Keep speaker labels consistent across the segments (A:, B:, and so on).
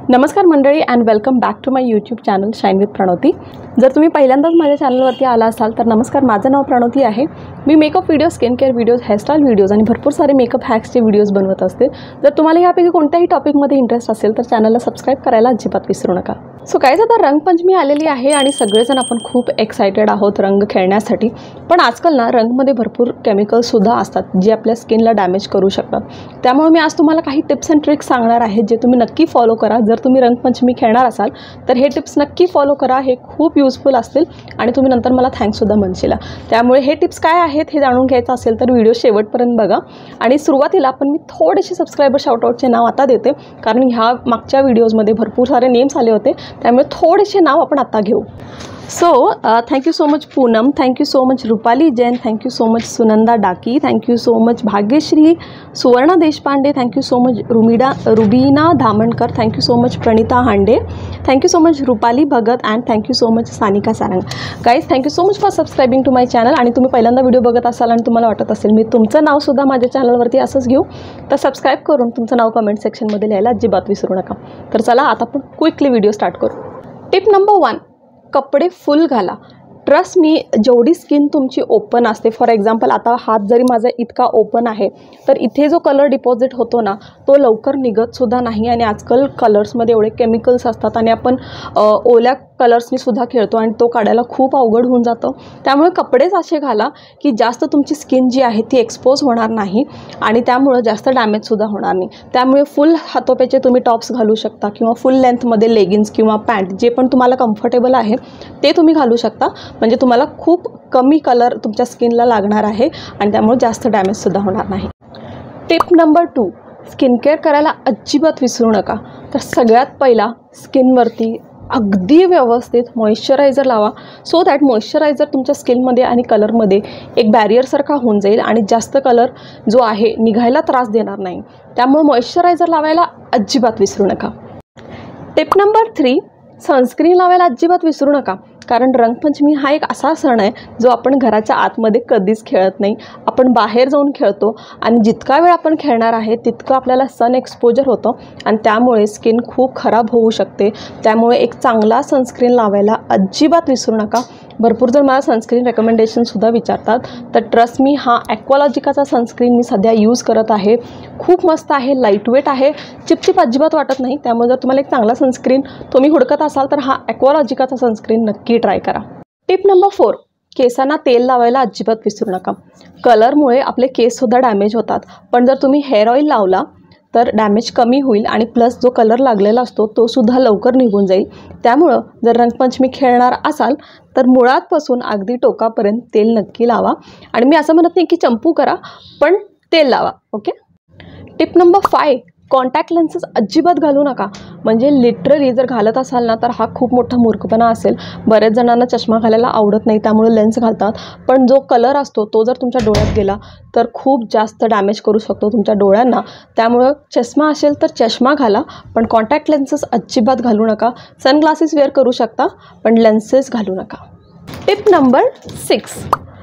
A: नमस्कार मंडळी and welcome back to my YouTube channel shine with Pranoti. जर तुम्ही पहिल्यांदाच माझ्या चॅनलवरती आला असाल तर नमस्कार, माझं नाव प्रणोती आहे। मी makeup video, skin care videos, hairstyle videos आणि भरपूर सारे मेकअप हॅक्सचे व्हिडिओज बनवत असते। जर तुम्हाला यापैकी कोणत्याही टॉपिकमध्ये इंटरेस्ट असेल तर चॅनलला सबस्क्राईब करायला अजिबात विसरू नका। सो गाईज, आता रंगपंचमी आलेली आहे आणि सगळेजण आपण खूप एक्सायटेड आहोत रंग खेळण्यासाठी। पण आजकाल ना रंगमध्ये भरपूर केमिकल्ससुद्धा असतात जे आपल्या स्किनला डॅमेज करू शकतात। त्यामुळे मी आज तुम्हाला काही टिप्स अँड ट्रिक्स सांगणार आहे जे तुम्ही नक्की फॉलो करा। जर तुम्ही रंगपंचमी खेळणार असाल तर हे टिप्स नक्की फॉलो करा, हे खूप यूजफुल असतील आणि तुम्ही नंतर मला थँक्ससुद्धा म्हणशील। त्यामुळे हे टिप्स काय आहेत हे जाणून घ्यायचं असेल तर व्हिडिओ शेवटपर्यंत बघा। आणि सुरुवातीला पण मी थोडेसे सबस्क्रायबर शाउटआउटचे नाव आता देते, कारण ह्या मागच्या व्हिडिओजमध्ये भरपूर सारे नेम्स आले होते, त्यामुळे थोडेसे नाव आपण आता घेऊ। So thank you so much Poonam, thank you so much Rupali Jain, thank you so much Sunanda Daki, thank you so much Bhagyashree, Suvarna Deshpande, thank you so much Rubina Dhamankar, thank you so much Pranita Hande, thank you so much Rupali Bhagat and thank you so much Sanika Sarang. Guys, thank you so much for subscribing to my channel. आणि तुम्ही पहिल्यांदा video बघत असाल आणि तुम्हाला वाटत असेल मी तुमचं नावसुद्धा माझ्या चॅनलवरती असंच घेऊ, तर सबस्क्राईब करून तुमचं नाव कमेंट सेक्शनमध्ये लिहायला अजिबात विसरू नका। तर चला आता आपण क्विकली व्हिडिओ स्टार्ट करू। टिप नंबर 1, कपडे फुल घाला। ट्रस्ट मी, जेवढी स्किन तुमची ओपन असते, फॉर एक्झाम्पल आता हात जरी माझा इतका ओपन आहे तर इथे जो कलर डिपॉझिट होतो ना तो लवकर निघतसुद्धा नाही। आणि आजकाल कलर्समध्ये एवढे केमिकल्स असतात आणि आपण ओल्या कलर्सनी सुद्धा खेळतो आणि तो काढायला खूप अवघड होऊन जातं। त्यामुळे कपडेच असे घाला की जास्त तुमची स्किन जी आहे ती एक्सपोज होणार नाही आणि त्यामुळे जास्त डॅमेजसुद्धा होणार नाही। त्यामुळे फुल हातोप्याचे तुम्ही टॉप्स घालू शकता किंवा फुल लेंथमध्ये लेगिन्स किंवा पॅन्ट, जे पण तुम्हाला कम्फर्टेबल आहे ते तुम्ही घालू शकता। म्हणजे तुम्हाला खूप कमी कलर तुमच्या स्किनला लागणार आहे आणि त्यामुळे जास्त डॅमेजसुद्धा होणार नाही। टिप नंबर 2, स्किन केअर करायला अजिबात विसरू नका। तर सगळ्यात पहिला स्किनवरती अगदी व्यवस्थित मॉइश्चरायझर लावा, सो दॅट मॉइश्चरायझर तुमच्या स्किनमध्ये आणि कलरमध्ये एक बॅरियरसारखा होऊन जाईल आणि जास्त कलर जो आहे निघायला त्रास देणार नाही। त्यामुळे मॉइश्चरायझर लावायला अजिबात विसरू नका। टिप नंबर 3, सनस्क्रीन लावायला अजिबात विसरू नका, कारण रंगपंचमी हा एक असा सण आहे जो आपण घराच्या आतमध्ये कधीच खेळत नाही, आपण बाहेर जाऊन खेळतो आणि जितका वेळ आपण खेळणार आहे तितकं आपल्याला सन एक्सपोजर होतं आणि त्यामुळे स्किन खूप खराब होऊ शकते। त्यामुळे एक चांगला सनस्क्रीन लावायला अजिबात विसरू नका। भरपूर जण मला सनस्क्रीन रेकमेंडेशनसुद्धा विचारतात, तर ट्रस्ट मी, हा ॲक्वालॉजिकाचा सनस्क्रीन मी सध्या यूज करत आहे। खूप मस्त आहे, लाईटवेट आहे, चिपचिप अजिबात वाटत नाही। त्यामुळे जर तुम्हाला एक चांगला सनस्क्रीन तुम्ही हुडकत असाल तर हा ॲक्वालॉजिकाचा सनस्क्रीन नक्की ट्राय करा। टिप नंबर 4, केसांना तेल लावायला अजिबात विसरू नका। कलरमुळे आपले केससुद्धा डॅमेज होतात, पण जर तुम्ही हेअर ऑइल लावला तर डॅमेज कमी होईल आणि प्लस जो कलर लागलेला असतो तो सुद्धा लवकर निघून जाईल। त्यामुळं जर रंगपंचमी खेळणार असाल तर मुळातपासून अगदी टोकापर्यंत तेल नक्की लावा। आणि मी असं म्हणत नाही की चंपू करा, पण तेल लावा, okay. Tip number 5, contact lenses अजिबात घालू नका। म्हणजे लिटरली जर घालत असाल ना तर हा खूप मोठा मूर्खपणा असेल। बऱ्याच जणांना चष्मा घालायला आवडत नाही त्यामुळे लेन्स घालतात, पण जो कलर असतो तो जर तुमच्या डोळ्यात गेला तर खूप जास्त डॅमेज करू शकतो तुमच्या डोळ्यांना। त्यामुळं चष्मा असेल तर चष्मा घाला, पण कॉन्टॅक्ट लेन्सेस अजिबात घालू नका। सनग्लासेस वेअर करू शकता पण लेन्सेस घालू नका। टिप नंबर 6,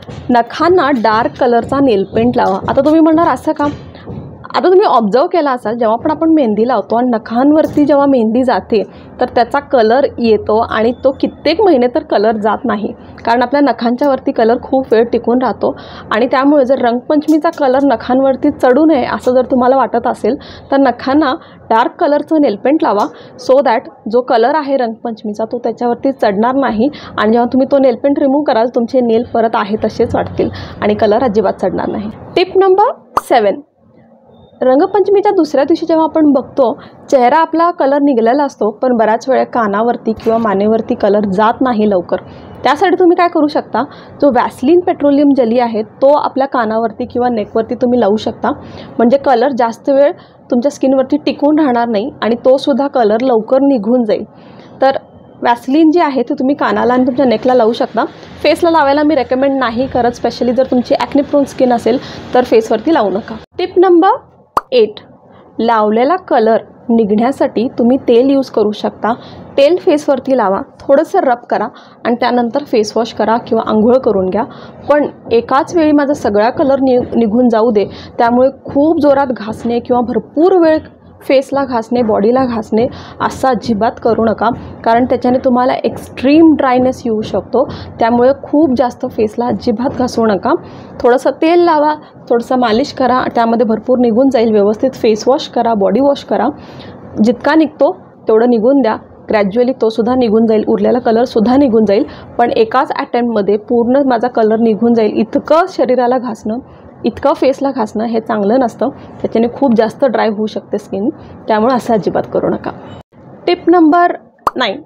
A: नखांना डार्क कलरचा नेलपेंट लावा। आता तुम्ही म्हणणार असं का? आता तुम्ही ऑब्झर्व केला असाल, जेव्हा पण आपण मेहंदी लावतो आणि नखांवरती जेव्हा मेहंदी जाते तर त्याचा कलर येतो आणि तो कित्येक महिने तर कलर जात नाही, कारण आपल्या नखांच्या वरती कलर खूप वेळ टिकून राहतो। आणि त्यामुळे जर रंगपंचमीचा कलर नखांवरती चढू नये असं जर तुम्हाला वाटत असेल तर नखांना डार्क कलरचं नेलपेंट लावा, सो दॅट जो कलर आहे रंगपंचमीचा तो त्याच्यावरती चढणार नाही आणि जेव्हा तुम्ही तो नेलपेंट रिमूव्ह कराल तुमचे नेल परत आहे तसेच वाटतील आणि कलर अजिबात चढणार नाही। टिप नंबर 7, रंगपंचमीच्या दुसऱ्या दिवशी जेव्हा आपण बघतो चेहरा आपला कलर निघालेला असतो, पण बऱ्याच वेळा कानावरती किंवा मानेवरती कलर जात नाही लवकर। त्यासाठी तुम्ही काय करू शकता, जो वॅसलीन पेट्रोलियम जेली आहे तो आपल्या कानावरती किंवा नेकवरती तुम्ही लावू शकता, म्हणजे कलर जास्त वेळ तुमच्या स्किनवरती टिकून राहणार नाही आणि तो सुद्धा कलर लवकर निघून जाईल। तर वॅसलीन जी आहे ती तुम्ही कानाला आणि तुमच्या नेकला लावू शकता। फेसला लावायला मी रेकमेंड नाही करत, स्पेशली जर तुमची ॲक्ने प्रोन स्किन असेल तर फेसवरती लावू नका। टिप नंबर 8, लावलेला कलर निघण्यासाठी तुम्ही तेल यूज करू शकता। तेल फेसवरती लावा, थोडंसं रब करा आणि त्यानंतर फेस वॉश करा किंवा आंघोळ करून घ्या। पण एकाच वेळी माझा सगळा कलर निघून जाऊ दे, त्यामुळे खूप जोरात घासणे किंवा भरपूर वेळ फेसला घासणे, बॉडीला घासणे असं अजिबात करू नका, कारण त्याच्याने तुम्हाला एक्स्ट्रीम ड्रायनेस येऊ शकतो. त्यामुळे खूप जास्त फेसला अजिबात घासू नका. थोडंसं तेल लावा, थोडंसं मालिश करा, त्यामध्ये भरपूर निघून जाईल. व्यवस्थित फेस वॉश करा, बॉडी वॉश करा. जितका निघतो तेवढं निघून द्या. ग्रॅज्युअली तोसुद्धा निघून जाईल, उरलेला कलरसुद्धा निघून जाईल. पण एकाच अटेम्प्टमध्ये पूर्ण माझा कलर निघून जाईल इतकं शरीराला घासणं, इतकं फेसला घासणं हे चांगलं नसतं. त्याच्याने खूप जास्त ड्राय होऊ शकते स्किन. त्यामुळे असं अजिबात करू नका. टिप नंबर 9,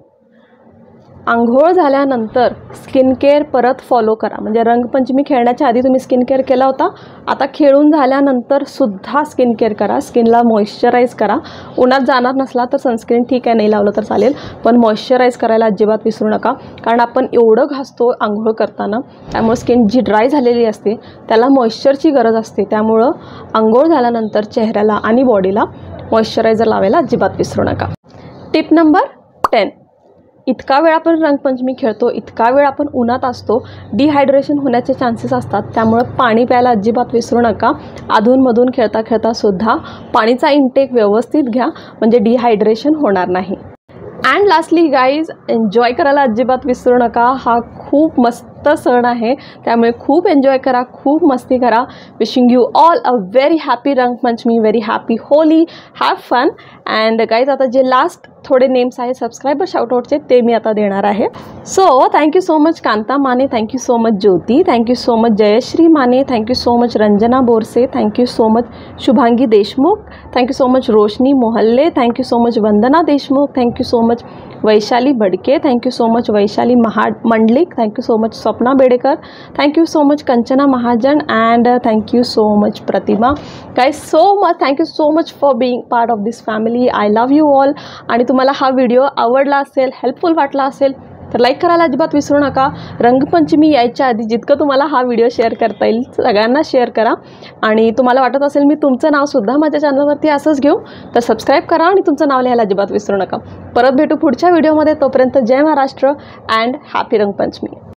A: आंघोळ झाल्यानंतर स्किन केअर परत फॉलो करा. म्हणजे रंगपंचमी खेळण्याच्या आधी तुम्ही स्किन केअर केला होता, आता खेळून झाल्यानंतर सुद्धा स्किन केअर करा. स्किनला मॉइश्चराईज करा. उन्हात जाणार नसला तर सनस्क्रीन ठीक आहे, नाही लावलं तर चालेल, पण मॉइश्चराईज करायला अजिबात विसरू नका. कारण आपण एवढं घासतो आंघोळ करताना, त्यामुळे स्किन जी ड्राय झालेली असते त्याला मॉइश्चरची गरज असते. त्यामुळं आंघोळ झाल्यानंतर चेहऱ्याला आणि बॉडीला मॉइश्चरायझर लावायला अजिबात विसरू नका. टिप नंबर 10, इतका वेळ आपण रंगपंचमी खेळतो, इतका वेळ आपण उन्हात असतो, डिहायड्रेशन होण्याचे चान्सेस असतात. त्यामुळे पाणी प्यायला अजिबात विसरू नका. अधूनमधून खेळता खेळता सुद्धा पाणीचा इनटेक व्यवस्थित घ्या, म्हणजे डिहायड्रेशन होणार नाही. अँड लास्टली गाईज, एन्जॉय करायला अजिबात विसरू नका. हा खूप मस्त सण आहे, त्यामुळे खूप एन्जॉय करा, खूप मस्ती करा. Wishing you all a very happy Rangpanchami, very happy Holi, have fun. And guys, आता जे लास्ट थोडे नेम्स आहे सबस्क्रायबर शाउटआउटचे ते मी आता देणार आहे. So thank you so much Kanta Mane, thank you so much Jyoti, thank you so much Jayashree Mane, thank you so much Ranjana Borse, thank you so much Shubhangi Deshmukh, thank you so much Roshni Mohalle, thank you so much Vandana Deshmukh, thank you so much Vaishali Bhadke, thank you so much Vaishali Mandlik, thank you so much Swapna Bedekar, thank you so much Kanchana Mahajan, and thank you so much Pratima. Guys, so much thank you so much for being part of this family. I love you all. आणि तुम्हाला हा video आवडला असेल, helpful वाटला असेल तर like करायला अजिबात विसरू नका. रंगपंचमी यायच्या आधी जितकं तुम्हाला हा व्हिडिओ शेअर करता येईल सगळ्यांना शेअर करा. आणि तुम्हाला वाटत असेल मी तुमचं नावसुद्धा माझ्या चॅनलवरती असंच घेऊ तर सबस्क्राईब करा आणि तुमचं नाव लिहायला अजिबात विसरू नका. परत भेटू पुढच्या व्हिडिओमध्ये. तोपर्यंत जय महाराष्ट्र अँड हॅपी रंगपंचमी.